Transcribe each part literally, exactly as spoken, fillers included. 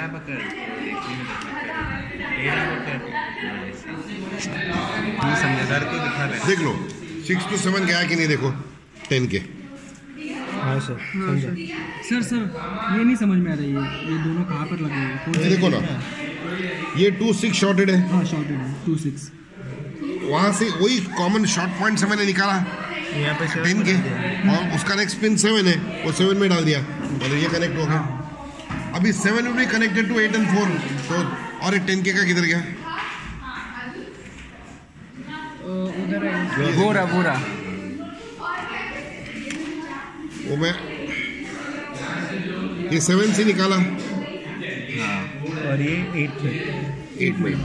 तेरा पकड़, तेरा पकड़, तू समझ सर को दिखा रहे। देख लो सिक्स टू सेवन गया कि नहीं, देखो टेन के। हाँ सर हाँ सर सर सर ये नहीं समझ में आ रही है, ये दोनों कहाँ पर लगे हुए हैं? ये देखो ना, ये टू सिक्स शॉर्टेड है। हाँ शॉर्टेड है टू सिक्स। वहाँ से वही कॉमन शॉर्ट पॉइंट से मैंने निकाला यहाँ पे टेन के, और उसका नेक्स्ट पिन सेवन है, वो सेवन में डाल दिया, मतलब ये कनेक्ट हो गया। अभी सेवन में भी connected to eight and four, तो और एक टेन के का किधर गया? उधर है वो रहा वो रहा वो मैं ये सेवन से निकाला और ये एट पे एट में,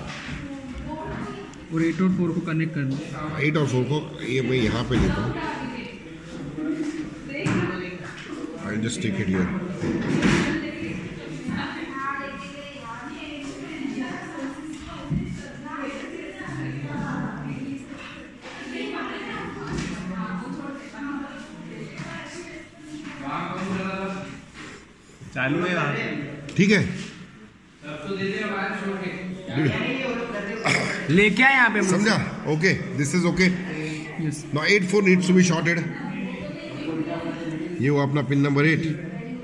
और एट और फोर को कनेक्ट करना। एट और फोर को ये मैं यहाँ पे लेता हूँ। I just take it here. चालू है वहाँ, ठीक है, लेके आए यहाँ पे समझा? Okay, this is okay. Yes now eight four needs to be shorted. ये हुआ अपना पिन नंबर एट।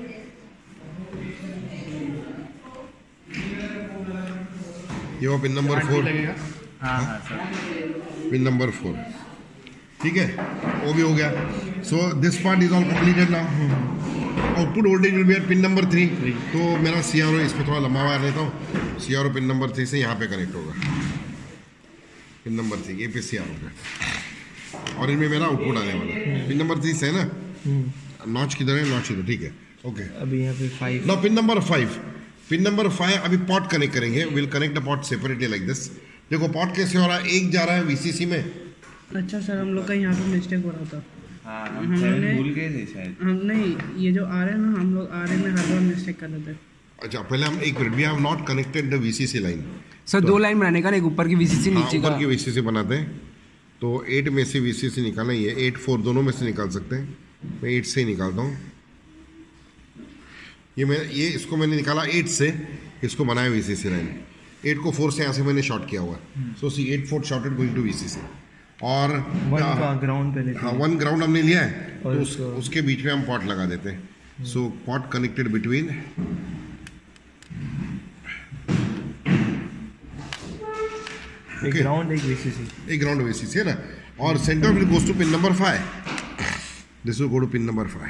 ये हुआ पिन नंबर फोर। हाँ हाँ सर, पिन नंबर फोर, ठीक है, वो भी हो गया। So this part is all completed now. Output voltage will be at pin number three. तो मेरा सी आर ओ, इसमें थोड़ा लंबा वायर लेता हूँ, C R O pin number three से यहाँ पे कनेक्ट होगा। पिन नंबर थ्री ये पे सी आर ओ, और इनमें मेरा आउटपुट आने वाला है। पिन नंबर थ्री से है ना, नॉच किधर है? नॉच इधर, ठीक है, ओके। अभी यहाँ पे five. Now pin number five, pin number five अभी पॉट कनेक्ट करेंगे। Will connect the pot separately like this. देखो पॉट कैसे हो रहा है, एक जा रहा है वीसीसी में। अच्छा सर, हम लोग का यहाँ पे मिस्टेक हो रहा था। हाँ हम हम लोग ने- भूल गए थे शायद। हम नहीं, ये जो आ रहे हैं ना, हम लोग आ रहे में हर बार मिस्टेक कर रहे थे। अच्छा पहले हम एक minute, we have not connected the VCC line. Sir दो लाइन बनाने का ना, एक ऊपर की वीसीसी हाँ, नीचे का। ऊपर की वीसीसी बनाते हैं। तो एट में से वीसीसी निकालना ही है, एट फोर दोनों में से निकाल सकते हैं। मैं एट से ही निकालता हूँ। ये मैं ये इसको मैंने निकाला एट से, इसको बनाया वीसीसी लाइन। एट को फोर से यहाँ से मैंने शॉर्ट किया हुआ है। So C eight four shorted going to VCC. और वन का ग्राउंड पे लेते हाँ, हैं। वन ग्राउंड हमने लिया है, और तो उस, उसको- उसके बीच में हम पॉट लगा देते हैं। सो पॉट कनेक्टेड बिटवीन एक ग्राउंड एक वीसीसी। एक ग्राउंड वीसीसी है ना, और centre will goes to pin number five. This will go to pin number five.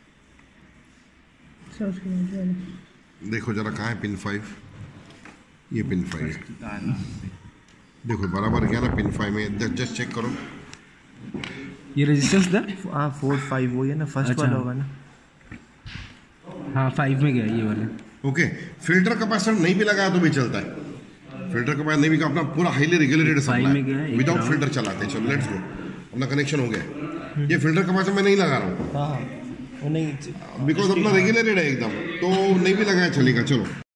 Sir उसके बाद वाला। देखो जरा कहाँ है पिन फाइव? ये पिन फाइव है, ताला। देखो बराबर गया ना पिन फाइव में। जस्ट जस्ट चेक करो। ये रेजिस्टेंस था। हाँ फोर फाइव वो है ना, फर्स्ट अच्छा। वाला होगा ना। हाँ फाइव में गया ये वाला। ओके, फिल्टर कैपेसिटर नहीं भी लगाया तो भी चलता है। फिल्टर कैपेसिटर नहीं भी का अपना पूरा हाईली रेगुलेटेड फाइव में गया, सप्लाई एक विदाउट राउंड। फिल्टर चलाते हैं। चलो लेट्स गो, अपना कनेक्शन हो गया। ये फिल्टर कैपेसिटर मैं नहीं लगा रहा हूँ हाँ हाँ वो नहीं। बिकॉज अपना रेगुलेटेड है एकदम, तो नहीं भी लगाया चलेगा। चलो